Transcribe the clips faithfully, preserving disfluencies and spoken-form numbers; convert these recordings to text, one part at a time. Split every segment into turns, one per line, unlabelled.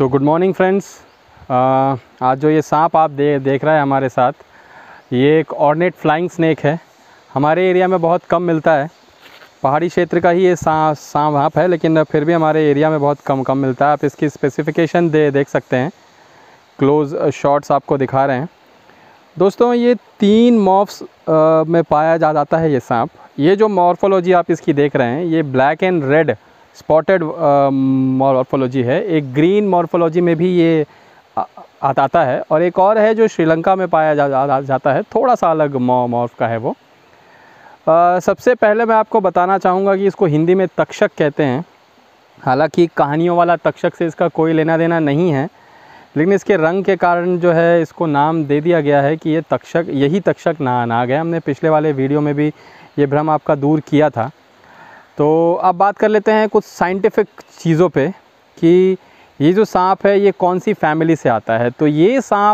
तो good morning friends. आज जो ये सांप आप दे देख रहे हैं हमारे साथ, ये एक ऑर्नेट फ्लाइंग स्नेक है। हमारे एरिया में बहुत कम मिलता है, पहाड़ी क्षेत्र का ही ये सांप सांप है, लेकिन फिर भी हमारे एरिया में बहुत कम कम मिलता है। आप इसकी स्पेसिफ़िकेशन दे देख सकते हैं, क्लोज़ शॉट्स आपको दिखा रहे हैं। दोस्तों, ये तीन मॉर्फ्स में पाया जा जाता है ये सांप। ये जो मॉर्फोलॉजी आप इसकी देख रहे हैं, ये black and red spotted morphology है। एक ग्रीन मॉर्फोलॉजी में भी ये आता है, और एक और है जो श्रीलंका में पाया जा, जा, जाता है, थोड़ा सा अलग मॉर्फ का है वो। आ, सबसे पहले मैं आपको बताना चाहूँगा कि इसको हिंदी में तक्षक कहते हैं। हालांकि कहानियों वाला तक्षक से इसका कोई लेना देना नहीं है, लेकिन इसके रंग के कारण जो है इसको नाम दे दिया गया है कि ये तक्षक, यही तक्षक ना ना गया। हमने पिछले वाले वीडियो में भी ये भ्रम आपका दूर किया था। तो अब बात कर लेते हैं कुछ साइंटिफिक चीज़ों पे कि ये जो सांप है ये कौन सी फैमिली से आता है। तो ये सांप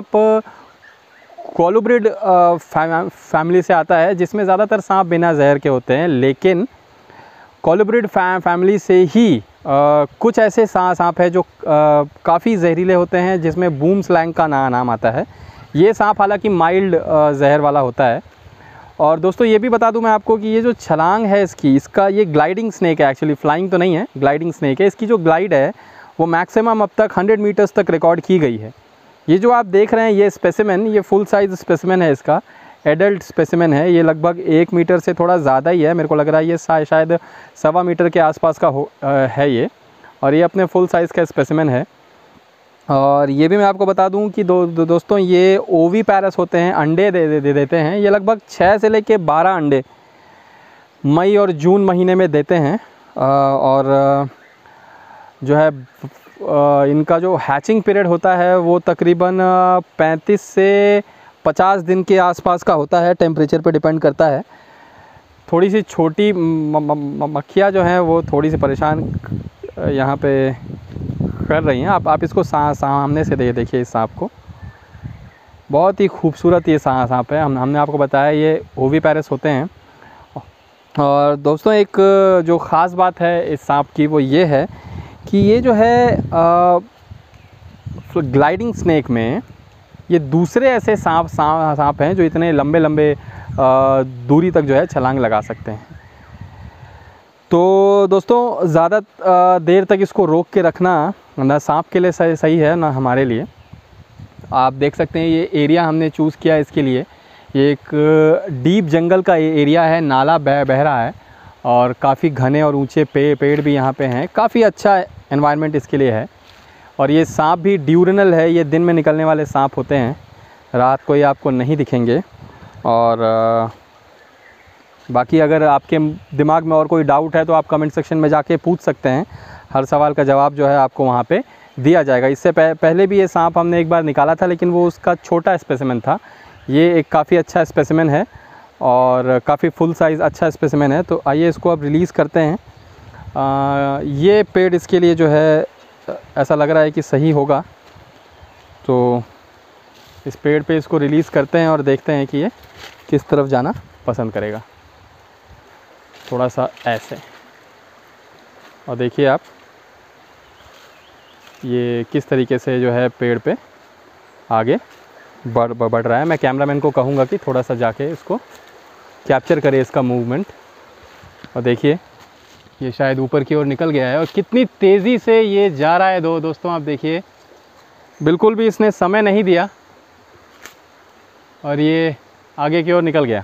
कोलुब्रिड फैमिली से आता है, जिसमें ज़्यादातर सांप बिना जहर के होते हैं। लेकिन कोलुब्रिड फैमिली से ही आ, कुछ ऐसे सांप है जो काफ़ी जहरीले होते हैं, जिसमें बूम स्लैंग का ना, नाम आता है। ये सांप हालांकि माइल्ड जहर वाला होता है। और दोस्तों, ये भी बता दूं मैं आपको कि ये जो छलांग है इसकी, इसका ये ग्लाइडिंग स्नेक है। एक्चुअली फ्लाइंग तो नहीं है, ग्लाइडिंग स्नेक है। इसकी जो ग्लाइड है वो मैक्सिमम अब तक हंड्रेड मीटर्स तक रिकॉर्ड की गई है। ये जो आप देख रहे हैं ये स्पेसिमेन, ये फुल साइज़ स्पेसिमेन है, इसका एडल्ट स्पेसिमेन है। ये लगभग एक मीटर से थोड़ा ज़्यादा ही है, मेरे को लग रहा है ये शायद सवा मीटर के आसपास का हो है ये, और ये अपने फुल साइज़ का स्पेसिमेन है। और ये भी मैं आपको बता दूं कि दो, दो दोस्तों, ये ओवी पैरस होते हैं, अंडे दे, दे, दे देते हैं। ये लगभग छः से लेके बारह अंडे मई और जून महीने में देते हैं। और जो है इनका जो हैचिंग पीरियड होता है वो तकरीबन पैंतीस से पचास दिन के आसपास का होता है, टेम्परेचर पे डिपेंड करता है। थोड़ी सी छोटी मक्खियाँ जो हैं वो थोड़ी सी परेशान यहाँ पे कर रही हैं। आप आप इसको सा, सामने से दे देखिए इस सांप को, बहुत ही खूबसूरत ये सांप है। हम हमने आपको बताया ये ओवी पैरस होते हैं। और दोस्तों, एक जो ख़ास बात है इस सांप की वो ये है कि ये जो है ग्लाइडिंग स्नेक में ये दूसरे ऐसे सांप सांप हैं जो इतने लंबे लंबे दूरी तक जो है छलांग लगा सकते हैं। तो दोस्तों, ज़्यादा देर तक इसको रोक के रखना ना सांप के लिए सही सही है ना हमारे लिए। आप देख सकते हैं ये एरिया हमने चूज़ किया इसके लिए, ये एक डीप जंगल का एरिया है, नाला बह बह रहा है और काफ़ी घने और ऊंचे पे पेड़ भी यहाँ पे हैं। काफ़ी अच्छा एनवायरनमेंट इसके लिए है। और ये सांप भी ड्यूरेनल है, ये दिन में निकलने वाले सांप होते हैं, रात को ये आपको नहीं दिखेंगे। और बाकी अगर आपके दिमाग में और कोई डाउट है तो आप कमेंट सेक्शन में जाके पूछ सकते हैं, हर सवाल का जवाब जो है आपको वहाँ पे दिया जाएगा। इससे पहले भी ये सांप हमने एक बार निकाला था, लेकिन वो उसका छोटा स्पेसिमेन था। ये एक काफ़ी अच्छा स्पेसिमेन है और काफ़ी फुल साइज़ अच्छा स्पेसिमेन है। तो आइए इसको अब रिलीज़ करते हैं। आ, ये पेड़ इसके लिए जो है ऐसा लग रहा है कि सही होगा, तो इस पेड़ पे इसको रिलीज़ करते हैं और देखते हैं कि ये किस तरफ जाना पसंद करेगा। थोड़ा सा ऐसे, और देखिए आप ये किस तरीके से जो है पेड़ पे आगे बढ़ बढ़ रहा है। मैं कैमरामैन को कहूँगा कि थोड़ा सा जाके इसको कैप्चर करे इसका मूवमेंट। और देखिए ये शायद ऊपर की ओर निकल गया है, और कितनी तेज़ी से ये जा रहा है। दो दोस्तों आप देखिए, बिल्कुल भी इसने समय नहीं दिया और ये आगे की ओर निकल गया।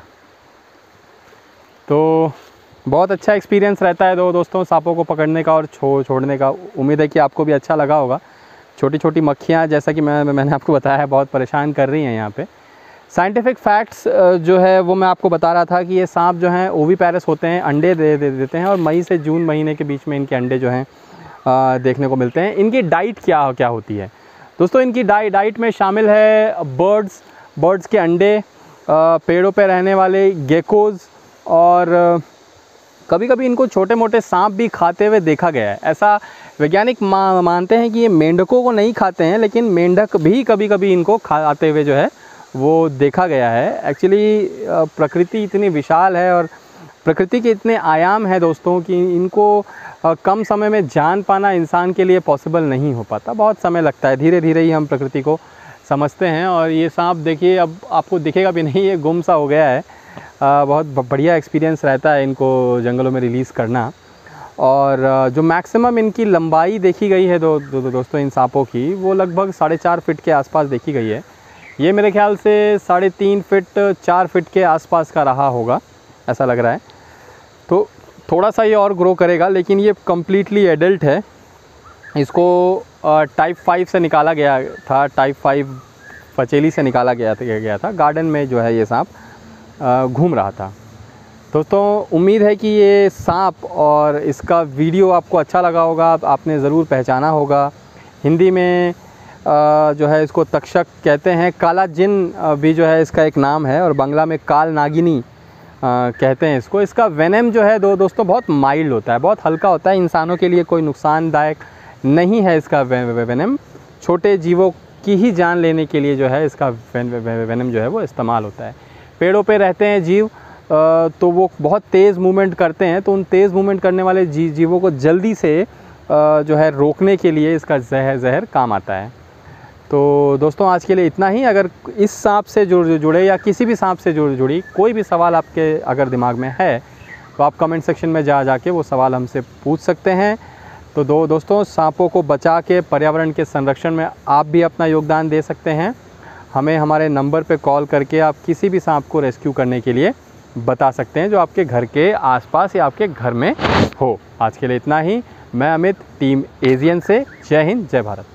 तो बहुत अच्छा एक्सपीरियंस रहता है दो दोस्तों सांपों को पकड़ने का और छो छोड़ने का। उम्मीद है कि आपको भी अच्छा लगा होगा। छोटी छोटी मक्खियाँ, जैसा कि मैं मैंने आपको बताया है, बहुत परेशान कर रही हैं यहाँ पे। साइंटिफिक फैक्ट्स जो है वो मैं आपको बता रहा था कि ये सांप जो हैं ओवी पैरस होते हैं, अंडे दे, दे देते हैं, और मई से जून महीने के बीच में इनके अंडे जो हैं देखने को मिलते हैं। इनकी डाइट क्या क्या होती है दोस्तों? इनकी डाइ डाइट में शामिल है बर्ड्स बर्ड्स के अंडे, पेड़ों पे रहने वाले गेकोज़, और कभी कभी इनको छोटे मोटे सांप भी खाते हुए देखा गया है। ऐसा वैज्ञानिक मा, मानते हैं कि ये मेंढकों को नहीं खाते हैं, लेकिन मेंढक भी कभी कभी इनको खाते हुए जो है वो देखा गया है। एक्चुअली प्रकृति इतनी विशाल है और प्रकृति के इतने आयाम हैं दोस्तों कि इनको कम समय में जान पाना इंसान के लिए पॉसिबल नहीं हो पाता, बहुत समय लगता है। धीरे धीरे ही हम प्रकृति को समझते हैं। और ये सांप देखिए, अब आपको दिखेगा भी नहीं, ये गुम सा हो गया है। आ, बहुत बढ़िया एक्सपीरियंस रहता है इनको जंगलों में रिलीज़ करना। और जो मैक्सिमम इनकी लंबाई देखी गई है दो, दो, दो दोस्तों इन सांपों की, वो लगभग साढ़े चार फिट के आसपास देखी गई है। ये मेरे ख्याल से साढ़े तीन फिट चार फिट के आसपास का रहा होगा, ऐसा लग रहा है। तो थोड़ा सा ये और ग्रो करेगा, लेकिन ये कम्प्लीटली एडल्ट है। इसको टाइप फाइव से निकाला गया था, टाइप फाइव फचेली से निकाला गया था गया था गार्डन में जो है ये सांप घूम रहा था। दोस्तों उम्मीद है कि ये सांप और इसका वीडियो आपको अच्छा लगा होगा, आपने ज़रूर पहचाना होगा। हिंदी में जो है इसको तक्षक कहते हैं, काला जिन भी जो है इसका एक नाम है, और बांग्ला में काल नागिनी कहते हैं इसको। इसका वेनम जो है दो दोस्तों बहुत माइल्ड होता है, बहुत हल्का होता है, इंसानों के लिए कोई नुकसानदायक नहीं है इसका वेनम। छोटे जीवों की ही जान लेने के लिए जो है इसका वेनम जो है वो इस्तेमाल होता है। पेड़ों पे रहते हैं जीव तो वो बहुत तेज़ मूवमेंट करते हैं, तो उन तेज़ मूवमेंट करने वाले जी जीवों को जल्दी से जो है रोकने के लिए इसका जहर जहर काम आता है। तो दोस्तों आज के लिए इतना ही। अगर इस सांप से जुड़ जुड़े या किसी भी सांप से जुड़ जुड़ी कोई भी सवाल आपके अगर दिमाग में है तो आप कमेंट सेक्शन में जा जा के वो सवाल हमसे पूछ सकते हैं। तो दो दोस्तों सांपों को बचा के पर्यावरण के संरक्षण में आप भी अपना योगदान दे सकते हैं। हमें हमारे नंबर पे कॉल करके आप किसी भी सांप को रेस्क्यू करने के लिए बता सकते हैं जो आपके घर के आसपास या आपके घर में हो। आज के लिए इतना ही। मैं अमित, टीम एजियन से। जय हिंद, जय भारत।